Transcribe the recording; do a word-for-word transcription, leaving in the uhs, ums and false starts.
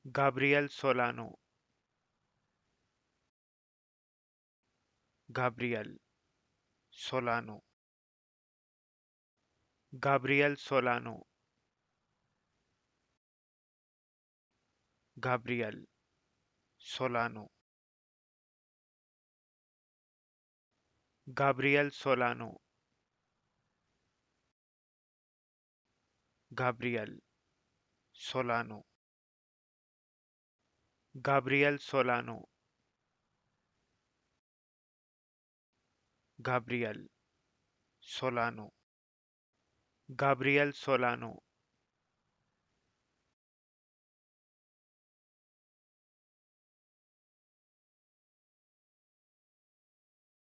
Gabriel Solano, Gabriel Solano, Gabriel Solano, Gabriel Solano, Gabriel Solano, Gabriel Solano, Gabriel Solano, Gabriel Solano, Gabriel Solano,